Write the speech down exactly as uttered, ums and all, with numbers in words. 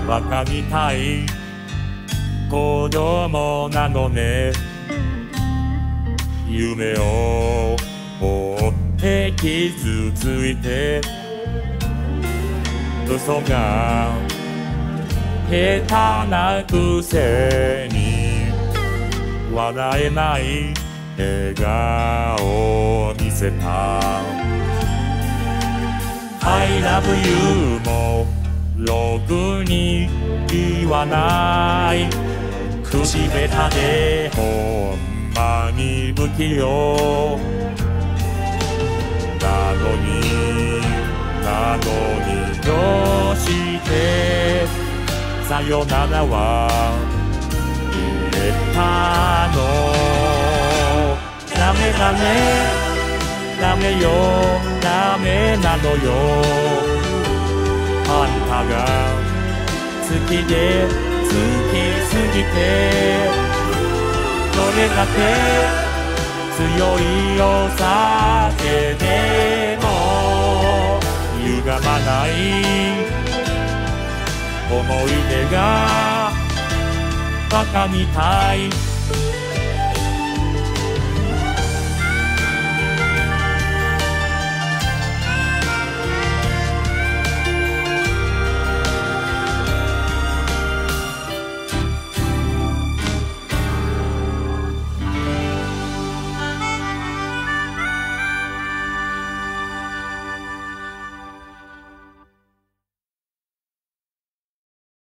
バカみたい子供なのね。夢を追って傷ついて嘘が下手なくせに笑えない笑顔を見せた。 I love you もろくに言わない。口下手でほんまに不器用なのになのにどうしてさよならは言えたの。ダメダメダメよダメなのよ。あんたが好きで好きすぎてどれだけ強いお酒でも歪まない思い出がバカみたい